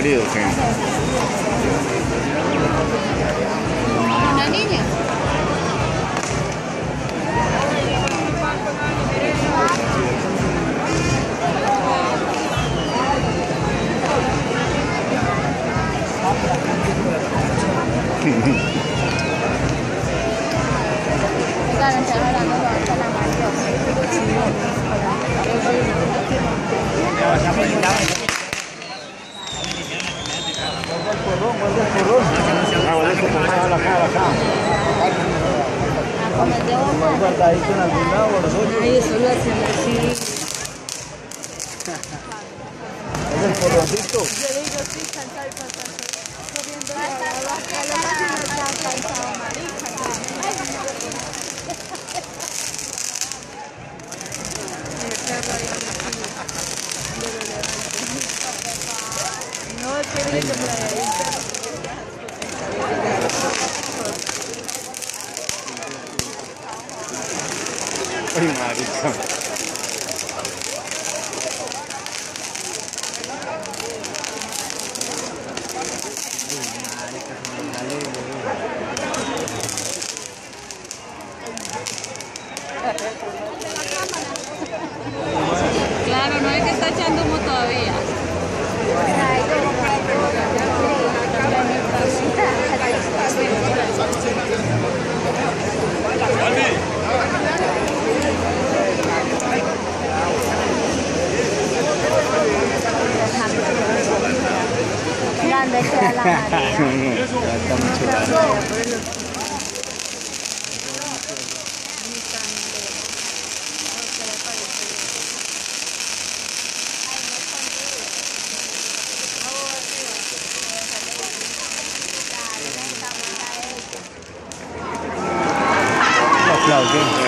salido, sí. Una niña. Ay, eso lo hacen así. ¿Es el porroncito? Yo digo sí, cantar, corriendo a la vaca, lo más que nos ha cansado, marica. No, es que viene con la de Ay, marica. Claro, no es que está echando humo todavía. Grande queda la María. Ya está mucho grande. Aplausos.